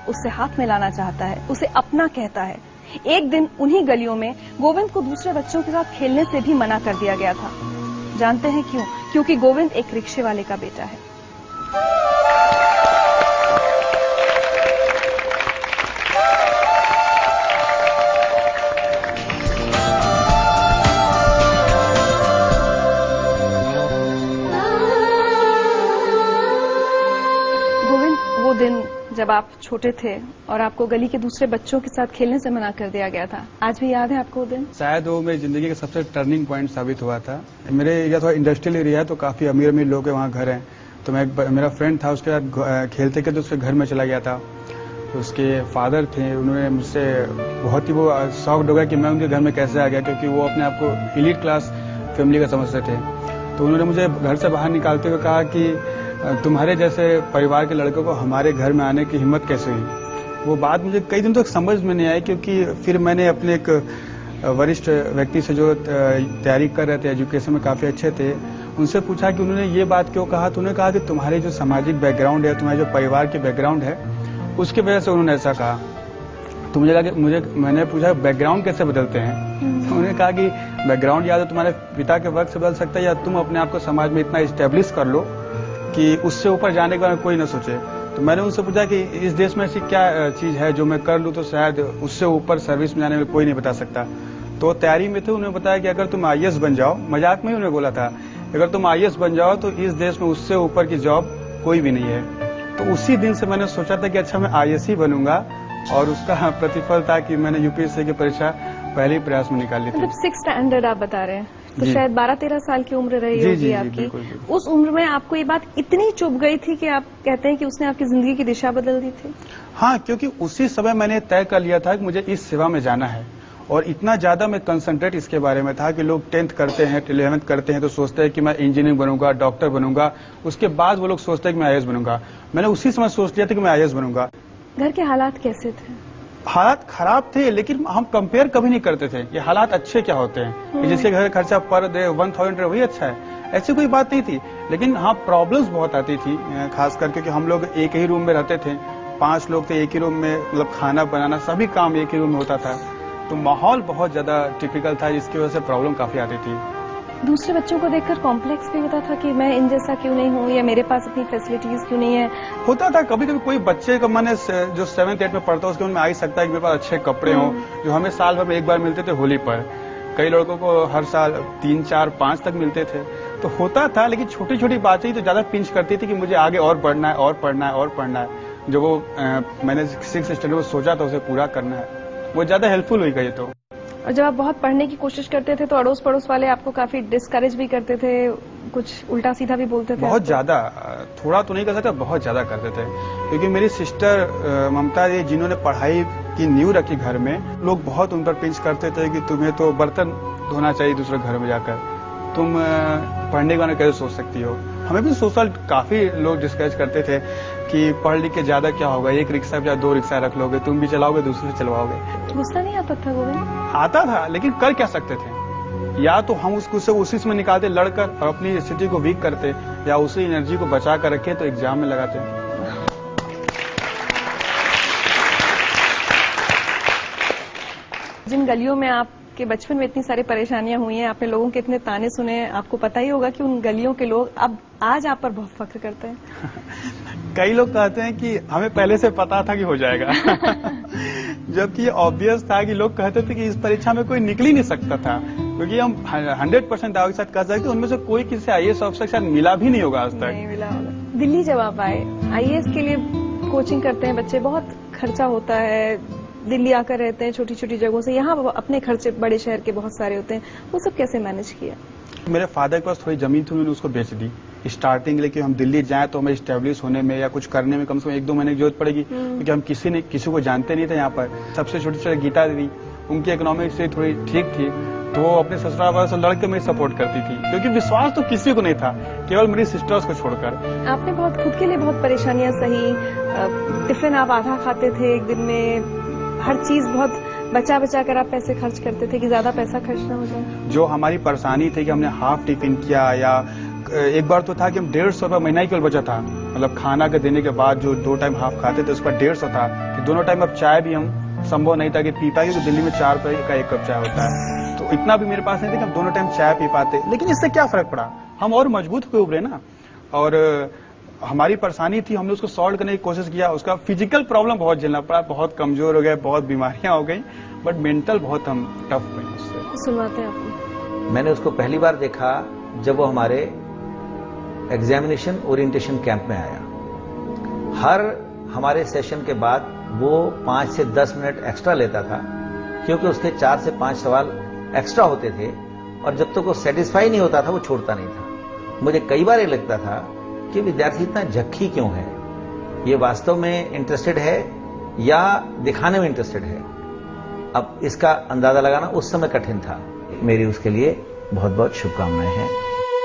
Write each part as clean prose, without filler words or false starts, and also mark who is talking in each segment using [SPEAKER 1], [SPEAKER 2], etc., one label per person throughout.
[SPEAKER 1] उससे हाथ मिलाना चाहता है, उसे अपना कहता है। एक दिन उन्हीं गलियों में गोविंद को दूसरे बच्चों के साथ खेलने से भी मना कर दिया गया था। जानते हैं क्यों? क्योंकि गोविंद एक रिक्शे वाले का बेटा है। वो दिन जब आप छोटे थे और आपको गली के दूसरे बच्चों के साथ खेलने से मना कर दिया गया था, आज भी याद है आपको वो दिन?
[SPEAKER 2] शायद वो मेरी जिंदगी का सबसे टर्निंग पॉइंट साबित हुआ था। मेरे एरिया थोड़ा इंडस्ट्रियल एरिया है, तो काफी अमीर अमीर लोग के वहाँ घर हैं। तो मेरा फ्रेंड था, उसके साथ खेलते खेलते उसके घर में चला गया था। तो उसके फादर थे, उन्होंने मुझसे बहुत ही वो शॉक्ड हो गया कि मैं उनके घर में कैसे आ गया, क्योंकि वो अपने आप को एलीट क्लास फैमिली का समझते थे। तो उन्होंने मुझे घर से बाहर निकालते हुए कहा कि तुम्हारे जैसे परिवार के लड़कों को हमारे घर में आने की हिम्मत कैसे हुई। वो बात मुझे कई दिन तक समझ में नहीं आई, क्योंकि फिर मैंने अपने एक वरिष्ठ व्यक्ति से जो तैयारी कर रहे थे, एजुकेशन में काफी अच्छे थे, उनसे पूछा कि उन्होंने ये बात क्यों कहा। तो उन्होंने कहा कि तुम्हारे जो सामाजिक बैकग्राउंड है, तुम्हारे जो परिवार के बैकग्राउंड है, उसकी वजह से उन्होंने ऐसा कहा। तो मुझे लगा कि मैंने पूछा बैकग्राउंड कैसे बदलते हैं। तो उन्होंने कहा कि बैकग्राउंड या तो तुम्हारे पिता के वक्त से बदल सकता है, या तुम अपने आप को समाज में इतना इस्टेब्लिश कर लो कि उससे ऊपर जाने के बारे में कोई न सोचे। तो मैंने उनसे पूछा कि इस देश में ऐसी क्या चीज है जो मैं कर लूं तो शायद उससे ऊपर सर्विस में जाने में कोई नहीं बता सकता। तो तैयारी में थे, उन्होंने बताया कि अगर तुम आईएएस बन जाओ, मजाक में ही उन्होंने बोला था, अगर तुम आईएएस बन जाओ तो इस देश में उससे ऊपर की जॉब कोई भी नहीं है। तो उसी दिन से मैंने सोचा था कि अच्छा मैं आईएएस ही बनूंगा, और उसका प्रतिफल था कि मैंने यूपीएससी की परीक्षा पहले ही प्रयास में निकाल ली थी।
[SPEAKER 1] मतलब 6th स्टैंडर्ड आप बता रहे हैं, तो शायद 12-13 साल की उम्र रही होगी आपकी।
[SPEAKER 2] बिल्कुल।
[SPEAKER 1] उस उम्र में आपको ये बात इतनी चुभ गई थी कि आप कहते हैं कि उसने आपकी जिंदगी की दिशा बदल दी थी?
[SPEAKER 2] हाँ, क्योंकि उसी समय मैंने तय कर लिया था कि मुझे इस सेवा में जाना है, और इतना ज्यादा मैं कंसंट्रेट इसके बारे में था कि लोग 10th करते हैं, 11th करते हैं तो सोचते हैं कि मैं इंजीनियर बनूंगा, डॉक्टर बनूंगा, उसके बाद वो लोग सोचते हैं कि मैं आईएएस बनूंगा। मैंने उसी समय सोच लिया था कि मैं आईएएस बनूंगा।
[SPEAKER 1] घर के हालात कैसे थे?
[SPEAKER 2] हालात खराब थे, लेकिन हम कंपेयर कभी नहीं करते थे कि हालात अच्छे क्या होते हैं, कि जिसके घर खर्चा पर डे 1000 वही अच्छा है, ऐसी कोई बात नहीं थी। लेकिन हाँ, प्रॉब्लम्स बहुत आती थी, खास करके कि हम लोग एक ही रूम में रहते थे, 5 लोग थे एक ही रूम में, मतलब खाना बनाना सभी काम एक ही रूम में होता था। तो माहौल बहुत ज्यादा टिपिकल था, जिसकी वजह से प्रॉब्लम काफी आती थी।
[SPEAKER 1] दूसरे बच्चों को देखकर कॉम्प्लेक्स भी होता था कि मैं इन जैसा क्यों नहीं हूँ, या मेरे पास इतनी फैसिलिटीज क्यों नहीं है?
[SPEAKER 2] होता था। कभी कभी कोई बच्चे का मन है जो 7th 8th में पढ़ता है, उसके मन में आ ही सकता है कि मेरे पास अच्छे कपड़े हों, जो हमें साल भर में एक बार मिलते थे होली पर। कई लड़कों को हर साल 3, 4, 5 तक मिलते थे। तो होता था, लेकिन छोटी छोटी बातें ही तो ज्यादा पिंच करती थी कि मुझे आगे और पढ़ना है, और पढ़ना है, और पढ़ना है। जो वो मैंने 6th स्टैंडर्ड में सोचा था उसे पूरा करना है, वो ज्यादा हेल्पफुल हुई गई। तो
[SPEAKER 1] और जब आप बहुत पढ़ने की कोशिश करते थे तो अड़ोस पड़ोस वाले आपको काफी डिस्करेज भी करते थे, कुछ उल्टा सीधा भी बोलते थे?
[SPEAKER 2] बहुत ज्यादा, थोड़ा तो नहीं कर सकता, बहुत ज्यादा करते थे। क्योंकि मेरी सिस्टर ममता जी, जिन्होंने पढ़ाई की नींव रखी घर में, लोग बहुत उन पर पिंच करते थे कि तुम्हें तो बर्तन धोना चाहिए दूसरे घर में जाकर, तुम पढ़ने के बारे में कैसे सोच सकती हो। हमें भी सोशल काफी लोग डिस्करेज करते थे कि पढ़ लिख के ज्यादा क्या होगा, एक रिक्शा या 2 रिक्शा रख लोगे, तुम भी चलाओगे, दूसरे से चलवाओगे।
[SPEAKER 1] गुस्सा नहीं आता था गोविंद?
[SPEAKER 2] आता था, लेकिन कर क्या सकते थे। या तो हम उसको उसी में निकालते लड़कर और अपनी स्थिति को वीक करते, या उसी एनर्जी को बचा कर रखे तो एग्जाम में लगाते।
[SPEAKER 1] जिन गलियों में आपके बचपन में इतनी सारी परेशानियां हुई हैं, आपने लोगों के इतने ताने सुने, आपको पता ही होगा कि उन गलियों के लोग अब आज आप पर बहुत फख्र करते हैं।
[SPEAKER 2] कई लोग कहते हैं कि हमें पहले से पता था कि हो जाएगा। जबकि ऑब्वियस था कि लोग कहते थे कि इस परीक्षा में कोई निकल ही नहीं सकता था, क्योंकि हम 100% दावे के साथ कह सकते उनमें से कोई किसी आईएएस ऑफिसर के साथ मिला भी नहीं होगा आज तक।
[SPEAKER 1] नहीं मिला होगा। दिल्ली जब आप आए, आईएएस के लिए कोचिंग करते हैं बच्चे, बहुत खर्चा होता है, दिल्ली आकर रहते हैं छोटी छोटी जगहों से, यहाँ अपने खर्चे बड़े शहर के बहुत सारे होते हैं, वो सब कैसे मैनेज किया?
[SPEAKER 2] मेरे फादर के पास थोड़ी जमीन थी, उन्होंने उसको बेच दी स्टार्टिंग, लेकिन हम दिल्ली जाएं तो हमें स्टेब्लिश होने में या कुछ करने में कम से कम 1-2 महीने की जरूरत पड़ेगी, क्योंकि हम किसी को जानते नहीं थे यहाँ पर। सबसे छोटी छोटी गीता दीदी, उनकी इकोनॉमिक से थोड़ी ठीक थी, तो वो अपने ससुराल वालों से लड़के मेरी सपोर्ट करती थी, क्योंकि विश्वास तो किसी को नहीं था, केवल मेरी सिस्टर्स को छोड़कर।
[SPEAKER 1] आपने बहुत खुद के लिए बहुत परेशानियां सही, टिफिन आप आधा खाते थे एक दिन में, हर चीज बहुत बचा बचा कर आप पैसे खर्च करते थे कि ज्यादा पैसा खर्च ना हो जाए।
[SPEAKER 2] जो हमारी परेशानी थी कि हमने हाफ टिफिन किया, या एक बार तो था कि हम 150 रुपये महीना ही केवल बचा था, मतलब खाना के देने के बाद जो 2 टाइम हाफ खाते थे उसका 150 था कि दोनों टाइम अब चाय भी हम संभव नहीं था कि पी पाए, क्योंकि दिल्ली में 4 रुपए का 1 कप चाय होता है, तो इतना भी मेरे पास नहीं था कि हम दोनों टाइम चाय पी पाते। लेकिन इससे क्या फर्क पड़ा, हम और मजबूत हुए उभरे ना, और हमारी परेशानी थी, हमने उसको सॉल्व करने की कोशिश किया। उसका फिजिकल प्रॉब्लम बहुत झेलना पड़ा, बहुत कमजोर हो गए, बहुत बीमारियां हो गई, बट मेंटल बहुत हम टफ हुए उससे।
[SPEAKER 1] सुनवाते हैं आपको।
[SPEAKER 3] मैंने उसको पहली बार देखा जब वो हमारे एग्जामिनेशन ओरिएंटेशन कैंप में आया। हर हमारे सेशन के बाद वो 5 से 10 मिनट एक्स्ट्रा लेता था, क्योंकि उसके 4 से 5 सवाल एक्स्ट्रा होते थे, और जब तक वो सेटिस्फाई नहीं होता था वो छोड़ता नहीं था। मुझे कई बार ये लगता था कि विद्यार्थी इतना झक्की क्यों है, ये वास्तव में इंटरेस्टेड है या दिखाने में इंटरेस्टेड है। अब इसका अंदाजा लगाना उस समय कठिन था। मेरी उसके लिए बहुत बहुत शुभकामनाएं हैं।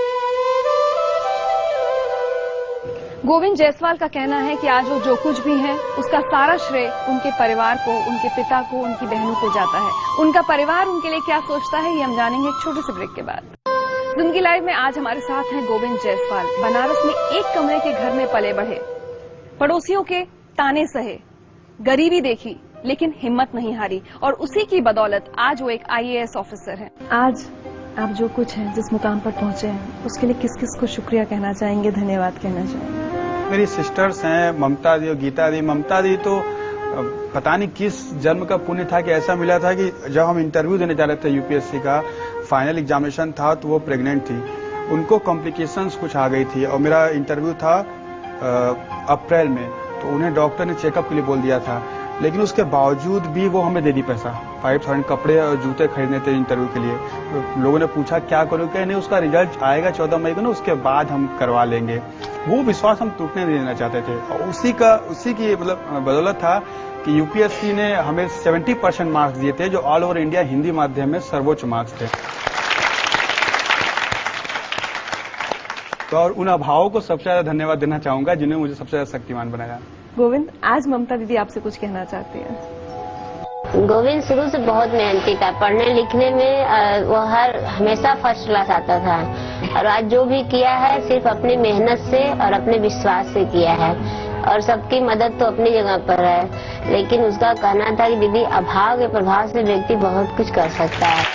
[SPEAKER 1] गोविंद जायसवाल का कहना है कि आज वो जो कुछ भी है उसका सारा श्रेय उनके परिवार को, उनके पिता को, उनकी बहनों को जाता है। उनका परिवार उनके लिए क्या सोचता है ये हम जानेंगे एक छोटे से ब्रेक के बाद। जिंदगी लाइव में आज हमारे साथ हैं गोविंद जायसवाल। बनारस में एक कमरे के घर में पले बढ़े, पड़ोसियों के ताने सहे, गरीबी देखी लेकिन हिम्मत नहीं हारी, और उसी की बदौलत आज वो एक IAS ऑफिसर हैं। आज आप जो कुछ हैं, जिस मुकाम पर पहुंचे हैं, उसके लिए किस किस को शुक्रिया कहना चाहेंगे, धन्यवाद कहना चाहेंगे?
[SPEAKER 2] मेरी सिस्टर्स हैं ममता दी और गीता दी। ममता दी तो पता नहीं किस जन्म का पुण्य था कि ऐसा मिला था कि जब हम इंटरव्यू देने जा रहे थे UPSC का फाइनल एग्जामिनेशन था, तो वो प्रेग्नेंट थी, उनको कॉम्प्लिकेशंस कुछ आ गई थी, और मेरा इंटरव्यू था अप्रैल में, तो उन्हें डॉक्टर ने चेकअप के लिए बोल दिया था। लेकिन उसके बावजूद भी वो हमें दे दी पैसा, 5000 कपड़े और जूते खरीदने थे इंटरव्यू के लिए। तो लोगों ने पूछा क्या करोगे, नहीं उसका रिजल्ट आएगा 14 मई को ना, उसके बाद हम करवा लेंगे। वो विश्वास हम टूटने नहीं देना चाहते थे, और उसी की मतलब बदौलत था कि UPSC ने हमें 70% मार्क्स दिए थे, जो ऑल ओवर इंडिया हिंदी माध्यम में सर्वोच्च मार्क्स थे। तो और उन अभावों को सबसे ज्यादा धन्यवाद देना चाहूंगा जिन्होंने मुझे सबसे ज्यादा शक्तिमान बनाया।
[SPEAKER 1] गोविंद, आज ममता दीदी आपसे कुछ कहना चाहती हैं।
[SPEAKER 4] गोविंद शुरू से बहुत मेहनती था, पढ़ने लिखने में वो हमेशा फर्स्ट क्लास आता था, और आज जो भी किया है सिर्फ अपनी मेहनत से और अपने विश्वास से किया है, और सबकी मदद तो अपनी जगह पर है। लेकिन उसका कहना था कि दीदी अभाव के प्रभाव से व्यक्ति बहुत कुछ कर सकता है।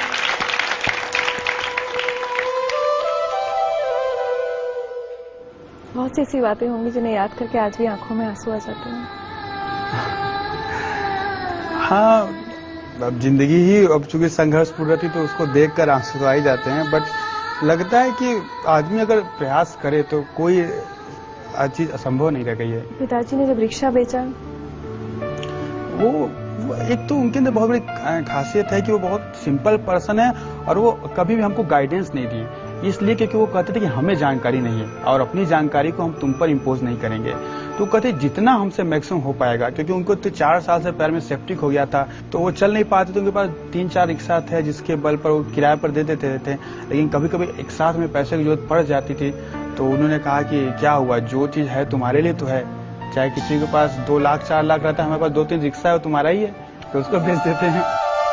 [SPEAKER 1] बहुत सी ऐसी बातें होंगी जिन्हें याद करके आज भी आंखों में आंसू आ जाते हैं।
[SPEAKER 2] हाँ, अब जिंदगी ही अब चूंकि संघर्षपूर्ण रहती तो उसको देखकर आंसू तो आ ही जाते हैं, बट लगता है कि आदमी अगर प्रयास करे तो कोई चीज असंभव नहीं रह गई है।
[SPEAKER 1] पिताजी ने जब रिक्शा बेचा,
[SPEAKER 2] वो एक तो उनके अंदर बहुत बड़ी खासियत है कि वो बहुत सिंपल पर्सन है, और वो कभी भी हमको गाइडेंस नहीं दी, इसलिए क्योंकि वो कहते थे कि हमें जानकारी नहीं है और अपनी जानकारी को हम तुम पर इम्पोज नहीं करेंगे। तो कहते जितना हमसे मैक्सिमम हो पाएगा, क्योंकि उनको तो 4 साल से पैर में सेप्टिक हो गया था, तो वो चल नहीं पाते, तो उनके पास 3-4 रिक्शा थे जिसके बल पर वो किराए पर दे देते थे। लेकिन कभी कभी एक साथ में पैसे की जरूरत पड़ जाती थी, तो उन्होंने कहा कि क्या हुआ, जो चीज है तुम्हारे लिए तो है, चाहे किसी के पास 2 लाख 4 लाख रहता है, हमारे पास 2-3 रिक्शा है, वो तुम्हारा ही है, तो उसको भेज देते हैं।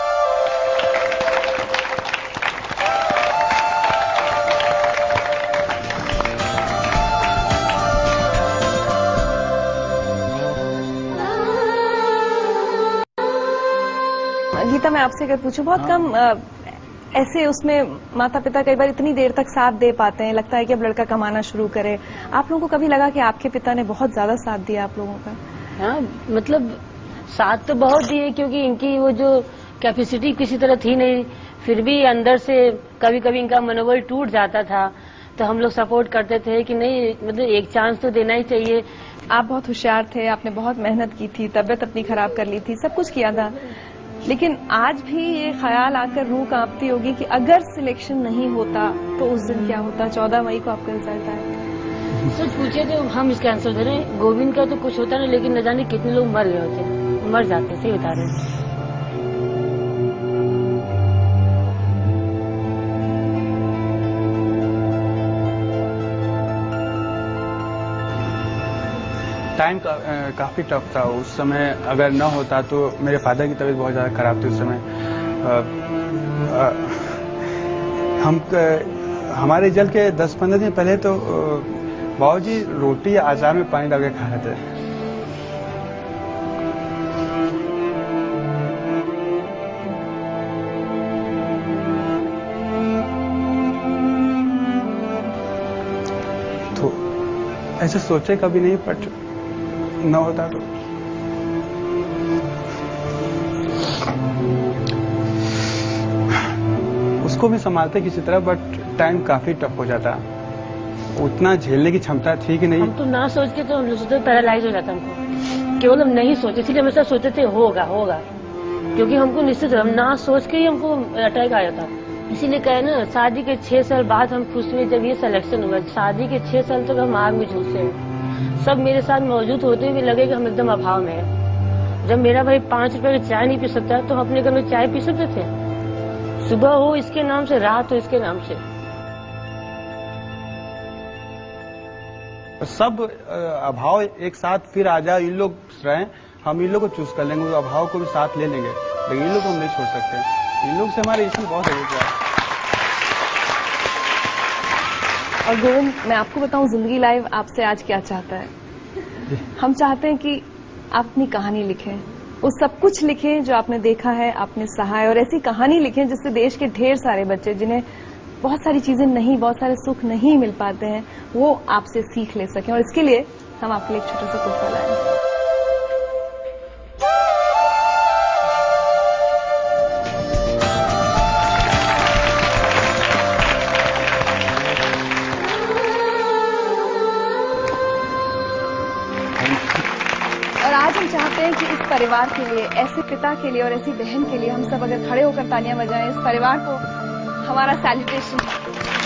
[SPEAKER 1] गीता, मैं आपसे अगर पूछूं, बहुत कम ऐसे उसमें माता पिता कई बार इतनी देर तक साथ दे पाते हैं, लगता है कि अब लड़का कमाना शुरू करे। आप लोगों को कभी लगा कि आपके पिता ने बहुत ज्यादा साथ दिया आप लोगों का?
[SPEAKER 5] हाँ, मतलब साथ तो बहुत दिए, क्योंकि इनकी वो जो कैपेसिटी किसी तरह थी नहीं, फिर भी अंदर से कभी कभी इनका मनोबल टूट जाता था, तो हम लोग सपोर्ट करते थे कि नहीं, मतलब एक चांस तो देना ही चाहिए।
[SPEAKER 1] आप बहुत होशियार थे, आपने बहुत मेहनत की थी, तबियत अपनी खराब कर ली थी, सब कुछ किया था, लेकिन आज भी ये ख्याल आकर रूह कांपती होगी कि अगर सिलेक्शन नहीं होता तो उस दिन क्या होता। 14 मई को आपका रिजल्ट आया।
[SPEAKER 5] सच पूछे तो हम इसका आंसर दे रहे हैं, गोविंद का तो कुछ होता नहीं, लेकिन न जाने कितने लोग मर गए होते, मर जाते, सही बता रहे हैं।
[SPEAKER 2] टाइम काफी टफ था उस समय, अगर न होता तो मेरे फादर की तबीयत बहुत ज्यादा खराब थी उस समय। हमारे रिजल्ट के 10-15 दिन पहले तो बाबूजी रोटी या अचार में पानी डाल के खा रहे थे। तो ऐसे सोचे कभी नहीं, बट न होता तो उसको भी संभालते किसी तरह, बट टाइम काफी टफ हो जाता। उतना झेलने की क्षमता थी कि नहीं।
[SPEAKER 5] हम तो ना सोच के तो हम सोचते पैरालाइज हो जाता हमको, केवल हम नहीं सोचे, इसलिए हमेशा सोचते थे होगा होगा, क्योंकि हमको निश्चित हम ना सोच के ही हमको अटैक आया था। इसीलिए कहे ना, शादी के 6 साल बाद हम खुश हुए जब ये सिलेक्शन हुआ। शादी के 6 साल तक हम आग में झुलसे हैं। सब मेरे साथ मौजूद होते हुए लगे कि हम एकदम अभाव में हैं। जब मेरा भाई 5 रुपए की चाय नहीं पी सकता तो हम अपने घर में चाय पी सकते थे। सुबह हो इसके नाम से, रात हो इसके नाम से।
[SPEAKER 2] सब अभाव एक साथ फिर आ जाए, इन लोग रहे, हम इन लोग को चूज कर लेंगे, वो अभाव को भी साथ ले लेंगे, लेकिन इन लोग को हम नहीं छोड़ सकते। इन लोग से हमारे इसमें बहुत है।
[SPEAKER 1] और गोविंद, मैं आपको बताऊं, जिंदगी लाइव आपसे आज क्या चाहता है। हम चाहते हैं कि आप अपनी कहानी लिखें, वो सब कुछ लिखें जो आपने देखा है, आपने सहा है, और ऐसी कहानी लिखें जिससे देश के ढेर सारे बच्चे जिन्हें बहुत सारी चीजें नहीं, बहुत सारे सुख नहीं मिल पाते हैं, वो आपसे सीख ले सकें। और इसके लिए हम आपके लिए एक छोटा सा तोहफा लाए। और आज हम चाहते हैं कि इस परिवार के लिए, ऐसे पिता के लिए और ऐसी बहन के लिए हम सब अगर खड़े होकर तालियां बजाएं, इस परिवार को हमारा सैल्यूटेशन।